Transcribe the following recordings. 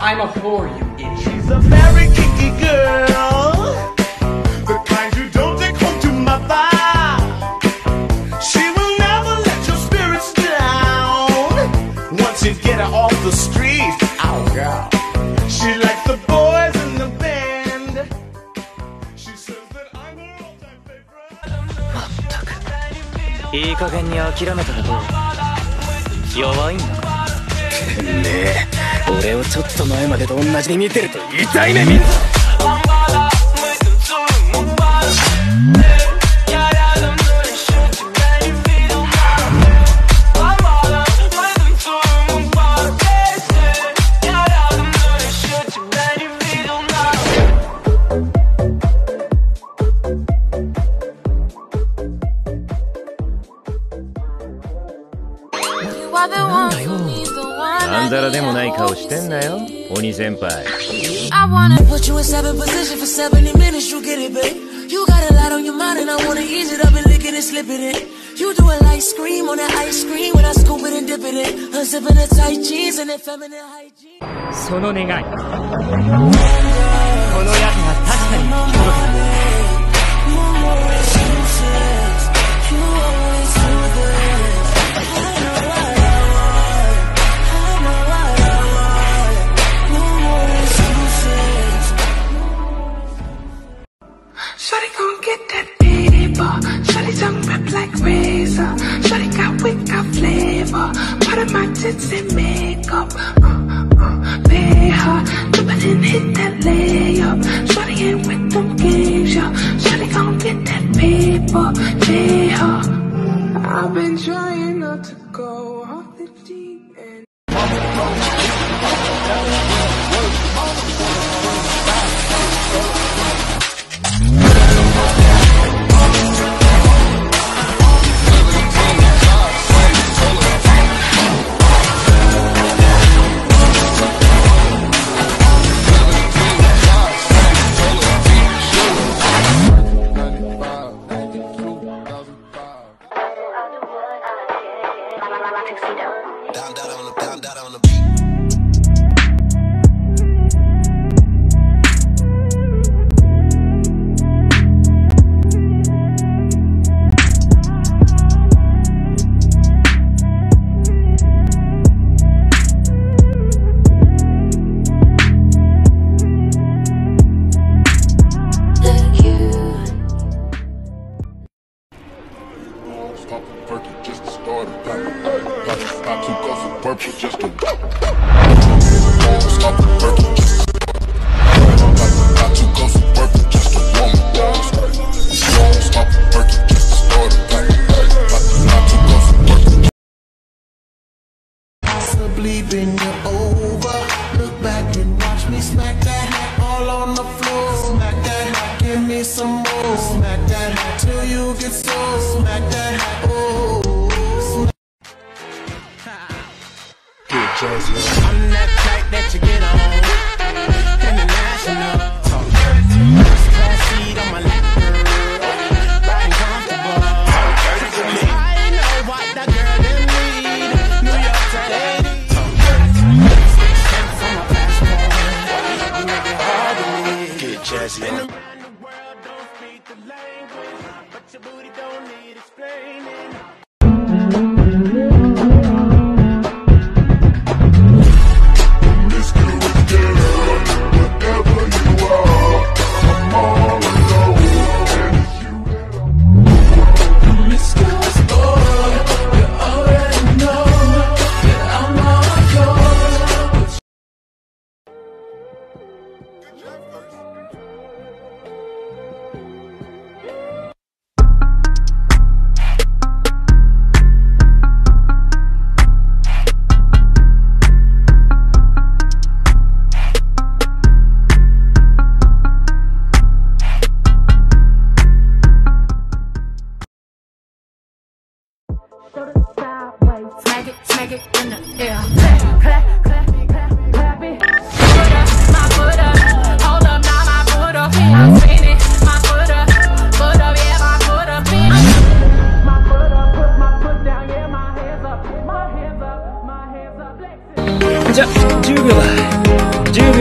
I'm a whore, you idiot. She's a very kinky girl, the kind you don't take home to mother. She will never let your spirits down. Once you get her off the street, oh girl, she likes the boys in the band. She says that I'm her all-time favorite. まったくいい加減に諦めたらどう？弱いんだか。てめえ、俺をちょっと前までと同じに見てると痛い目見んぞ。なんだよ、あんざらでもない顔してんなよ、鬼先輩。 I wanna put you in 7 position for 70 minutes, you get it, babe. You got a lot on your mind and I wanna ease it up and lick it and slip it in. You do a light scream on that ice cream when I scoop it and dip it in. Unzipping the tight jeans and that feminine hygiene. その願い、このやつが確かに聞き届けた。 Shawty gon' get that paper. Shawty tongue rip like razor. Shawty got wit, got flavor. Part of my tits and makeup. Pay her, dip it and hit that layup. Shawty ain't with them games, yo. Shawty gon' get that paper. Pay her. I've been trying not to go off the deep end. Down on the beat. Just to start it. I took off a purple just to stop the purple just to I took off a purple just to warm it down. Stop the purple just to start it. I took off a purple. Possibly been you over. Look back and watch me smack that hat all on the floor. Smack that hat, give me some more. Smack that hat till you get so. Smack that hat, oh. I'm that type that you get on. International. First class seat on my lap, girl. Riding comfortable. I know what that girl them need. New York to Haiti. Stamps on my passport. You make it hard to me. Get jazzy on. Been around the world, don't speak the language, but your booty don't need explaining.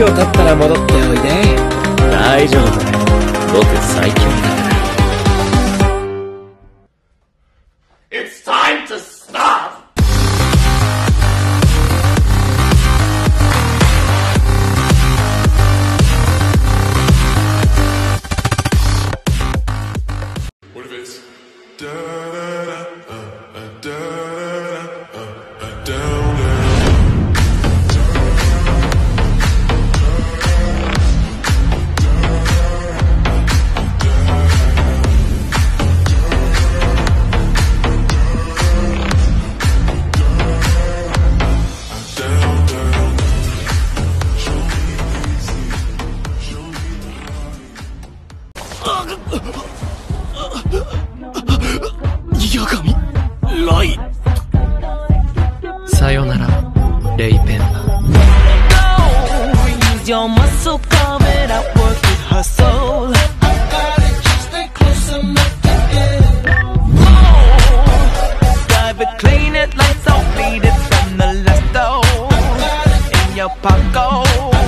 秒経ったら戻っておいで。大丈夫だよ。僕最強だから。 It's time to stop! What if it's da da da da da down down. Your muscle coming out, work it, hustle. I got it, just stay close enough to get it. Oh, drive it, clean it, lights out, bleed it from the left door. In your pocket.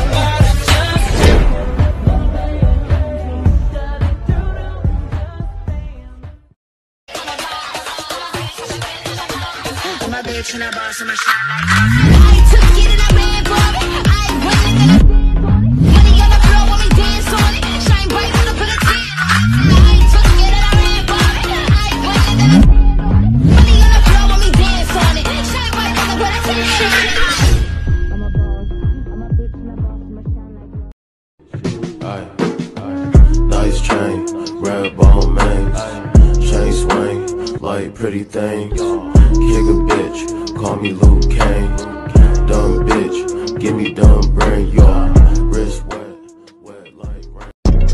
I'm a bitch and a boss, I'm a shot like I took it and I ran for it. I ain't winning and I money on the floor when we dance on it. Shine bright when I put a 10 on it. I took it and I ran for it. I ain't winning and I money on the floor when we dance on it. Shine bright when I put a 10 on it. I'm a boss, I'm a bitch and a boss, I'm a shine like Nice chain, red bone mains, chain swing, like pretty things. Kick a bitch, call me Luke Kane. Dumb bitch, give me dumb brain, y'all. Wrist wet, wet like rain.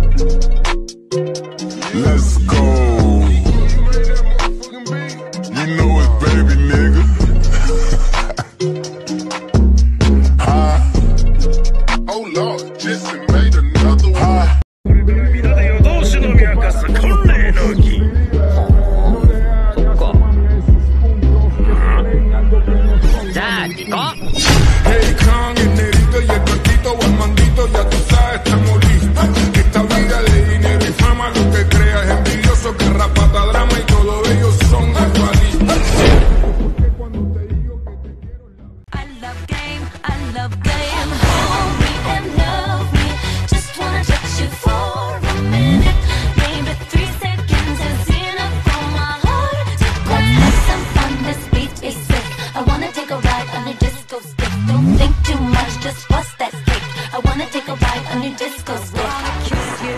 Let's go. You know it's baby nigga. Oh Lord, Jesse made another one. Hey, Kong, el negrito y el cortito, o el mandito, ya tú sabes, estamos listos. Esta vida de dinero y fama, lo que creas es envidioso, que rapata, drama y todos ellos son igualistas. I love game, hold me and love me. Just wanna touch you for a minute. Maybe 3 seconds is enough for my heart to quit. Have some fun, this beat is sick. I wanna take a ride on your disco stick. Don't think too much, just bust that stick. I wanna take a ride on your disco stick. I wanna kiss you,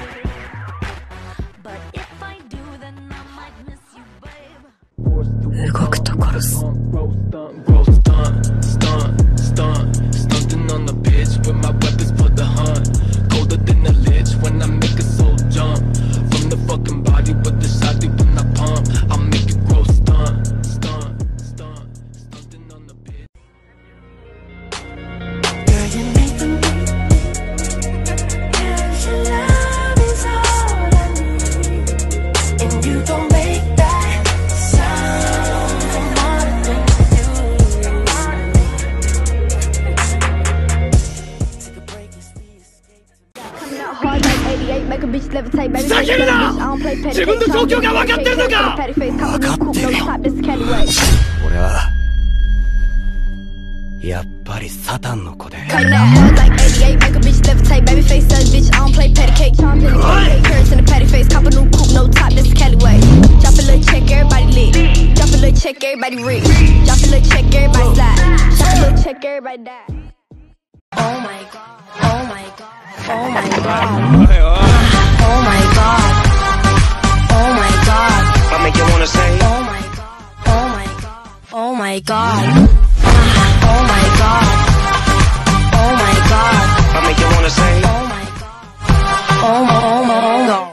but if I do, then I might miss you, babe. 動くと殺す。Stunting on the pitch with my weapons for the hunt. Colder than a lich when I make a soul jump. From the fucking body with the shotty when I pump. I'll make it grow stunting on the pitch. Girl, you make them beat. Cause your love is all I need. And you don't make that sound from all the things you do. Take a break and see escape. Coming out hard like 88, make a bitch levitate, baby. Bitch, I don't play petty face. 俺はやっぱりサタンの子で。 Coming out hard like 88, make a bitch levitate, baby face says bitch, I don't play petty cake. Charms in the cake, carrots in the patty face, cop a new coupe, no top, this is Cali way. Drop a little check, everybody lit. Drop a little check, everybody rich. Drop a little check, everybody slide. Drop a little check, everybody die. Oh my god, oh my god, oh my god, oh my god, oh my god. I make you wanna say, Oh my god, oh my god, oh my god, oh my god, oh my god. I make you wanna say. Oh my god, oh my god.